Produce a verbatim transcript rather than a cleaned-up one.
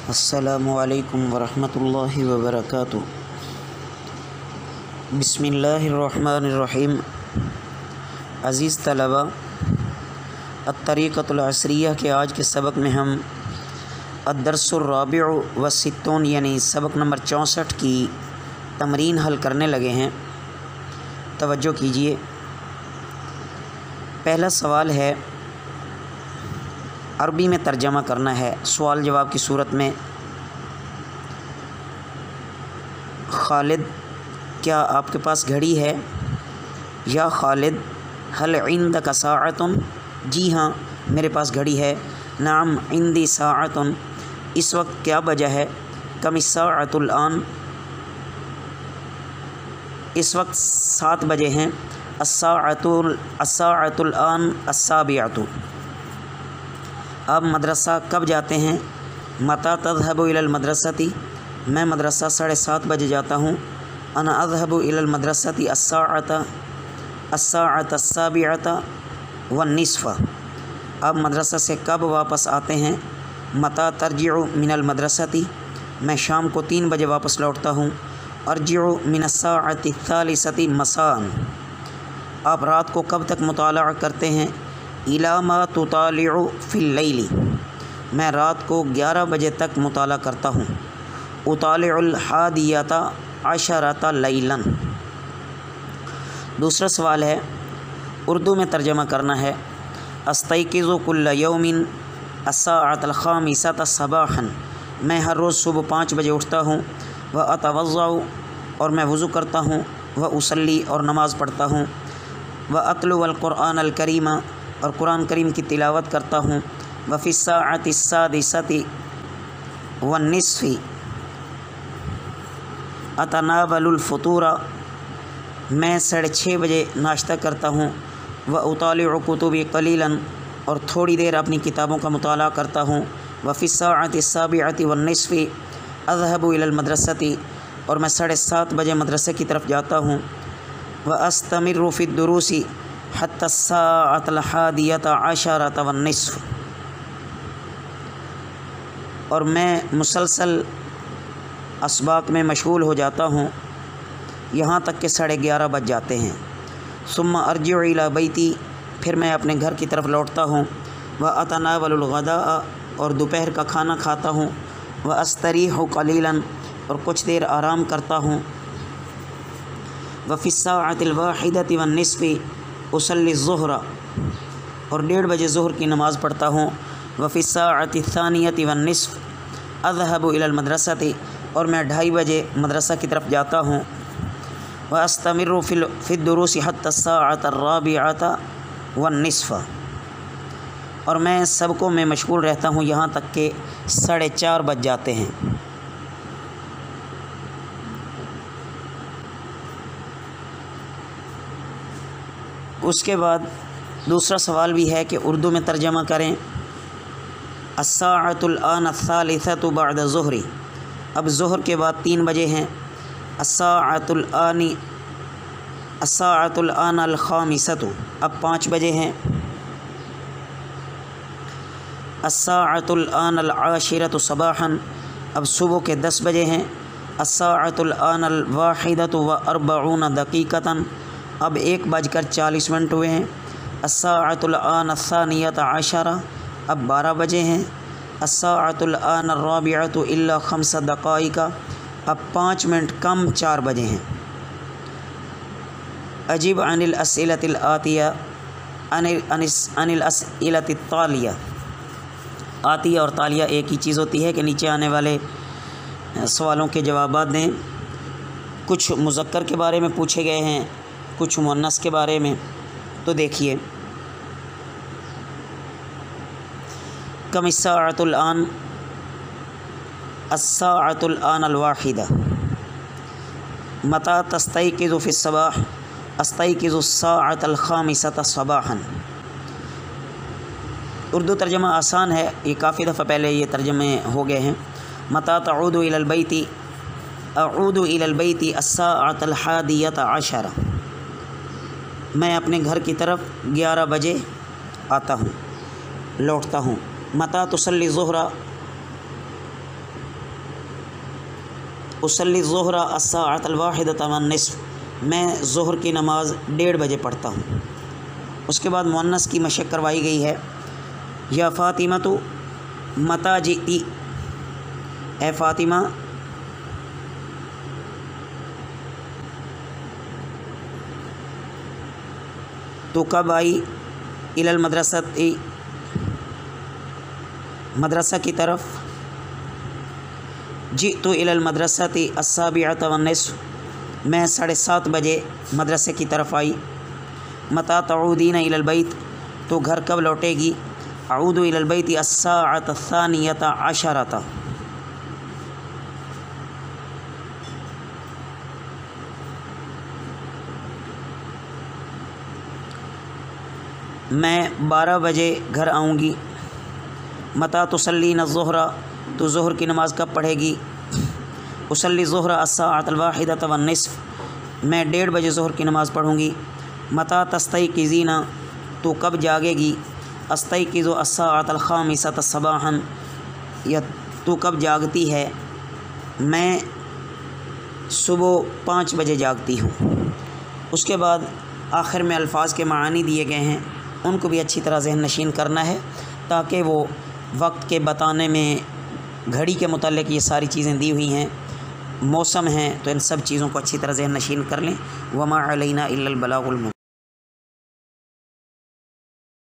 السلام علیکم ورحمۃ اللہ وبرکاتہ۔ بسم اللہ الرحمن الرحیم۔ عزیز طلبہ، الطریقۃ العصریہ کے آج کے سبق میں ہم الدرس الرابع والستون یعنی سبق نمبر چونسٹھ کی تمرین حل کرنے لگے ہیں۔ توجہ کیجیے۔ پہلا سوال ہے، عربی میں ترجمہ کرنا ہے سوال جواب کی صورت میں۔ خالد، کیا آپ کے پاس گھڑی ہے؟ یا خالد، هل عندك ساعة؟ جی ہاں میرے پاس گھڑی ہے۔ نعم عندي ساعة، اس وقت کیا بجا ہے؟ کم الساعة الآن؟ اس وقت سات بجے ہیں۔ الساعة الساعة الآن السابعة۔ آپ مدرسہ کب جاتے ہیں؟ متى تذهب إلى المدرسة؟ میں مدرسہ ساڑھے سات بجے جاتا ہوں۔ انا اذهب إلى المدرسة الساعة الساعة السابعة والنصف۔ آپ مدرسہ سے کب واپس آتے ہیں؟ متى ترجع من المدرسة؟ میں شام کو تین بجے واپس لوٹتا ہوں۔ ارجع من الساعة الثالثة مساء۔ آپ رات کو کب تک مطالعہ کرتے ہیں؟ إلى ما تطالع في الليل؟ میں رات کو گیارہ بجے تک مطالعہ کرتا ہوں۔ اطالع الحادیۃ عشرۃ لیلا۔ دوسرا سوال ہے، اردو میں ترجمہ کرنا ہے۔ استيقظ كل يوم الساعة الخامسة صباحا۔ میں ہر روز صبح پانچ بجے اٹھتا ہوں۔ وأتوضأ، اور میں وضو کرتا ہوں۔ وأصلي، اور نماز پڑھتا ہوں۔ وأتلو القرآن الكريم، اور قرآن کریم کی تلاوت کرتا ہوں۔ وفی الساعة السادسة والنصف اتناول الفطور۔ میں ساڑھے چھ بجے ناشتہ کرتا ہوں۔ واطالع کتبی قلیلا، اور تھوڑی دیر اپنی کتابوں کا مطالعہ کرتا ہوں۔ وفی الساعة السابعة والنصف اذهب الى المدرسة، اور میں ساڑھے سات بجے مدرسے کی طرف جاتا ہوں۔ واستمر فی الدروس حتی الساعة الحادیۃ عشرۃ والنصف، اور میں مسلسل اسباق میں مشغول ہو جاتا ہوں یہاں تک کہ ساڑھے گیارہ بج جاتے ہیں۔ ثم ارجع الی بیتی، پھر میں اپنے گھر کی طرف لوٹتا ہوں۔ واتناول الغداء، اور دوپہر کا کھانا کھاتا ہوں۔ واستریح قلیلا، اور کچھ دیر آرام کرتا ہوں۔ وفی الساعة الواحدۃ والنصف اصلی الظہر، اور ڈیڑھ بجے ظہر کی نماز پڑھتا ہوں۔ وفی الساعة الثانیۃ والنصف اذهب الى المدرسة، اور میں ڈھائی بجے مدرسہ کی طرف جاتا ہوں۔ واستمر فی فی الدروس حتی الساعة الرابعة والنصف، اور میں سبقوں میں مشغول رہتا ہوں یہاں تک کہ ساڑھے چار بج جاتے ہیں۔ اس کے بعد دوسرا سوال بھی ہے کہ اردو میں ترجمہ کریں۔ الساعة الآن الثالثة بعد الظہر، اب ظہر کے بعد تین بجے ہیں۔ الساعة الآن الساعة الآن الخامسة، اب پانچ بجے ہیں۔ الساعة الآن العاشرة صباحا، اب صبح کے دس بجے ہیں۔ الساعة الآن الواحدة وأربعون دقيقة، اب ایک بج کر چالیس منٹ ہوئے ہیں۔ الساعة الآن الثانية عشرة، اب بارہ بجے ہیں۔ الساعة الآن الرابعة إلا خمس دقائق، اب پانچ منٹ کم چار بجے ہیں۔ اجب عن الأسئلة الآتية عن عن الأسئلة التالية۔ آتیہ اور تالیہ ایک ہی چیز ہوتی ہے کہ نیچے آنے والے سوالوں کے جوابات دیں۔ کچھ مذکر کے بارے میں پوچھے گئے ہیں، کچھ مؤنث کے بارے میں، تو دیکھیے۔ کم الساعة الآن؟ الساعة الآن الواحدة۔ متى تستيقظ في الصباح؟ استيقظ الساعة الخامسة صباحا۔ اردو ترجمہ آسان ہے، یہ کافی دفعہ پہلے یہ ترجمے ہو گئے ہیں۔ متى تعود إلى البيت؟ اعود إلى البيت الساعة الحادية عشرة۔ میں اپنے گھر کی طرف گیارہ بجے آتا ہوں، لوٹتا ہوں۔ متى تصلي الظہر؟ اسلی ظہر الساعۃ الواحدۃ والنصف، میں ظہر کی نماز ڈیڑھ بجے پڑھتا ہوں۔ اس کے بعد مؤنث کی مشق کروائی گئی ہے، یا فاطمہ تو متی جئتی، اے فاطمہ تو کب آئی، الی المدرسۃ، مدرسہ کی طرف، جئت الی المدرسۃ السابعۃ والنصف، میں ساڑھے سات بجے مدرسے کی طرف آئی۔ متی تعودین الی البیت، تو گھر کب لوٹے گی، اعود الی البیت الساعۃ الثانیۃ عشرۃ، میں بارہ بجے گھر آؤں گی۔ متی تصلین الظہر، تو ظہر کی نماز کب پڑھے گی، اصلی ظہر الساعۃ الواحدۃ والنصف، میں ڈیڑھ بجے ظہر کی نماز پڑھوں گی۔ متی تستیقظین، تو کب جاگے گی، استیقظ الساعۃ الخامسۃ صباحا، یا تو کب جاگتی ہے، میں صبح پانچ بجے جاگتی ہوں۔ اس کے بعد آخر میں الفاظ کے معانی دیے گئے ہیں، ان کو بھی اچھی طرح ذہن نشین کرنا ہے تاکہ وہ وقت کے بتانے میں، گھڑی کے متعلق یہ ساری چیزیں دی ہوئی ہیں، موسم ہیں، تو ان سب چیزوں کو اچھی طرح ذہن نشین کر لیں۔ وما علینا الا البلاغ المبین۔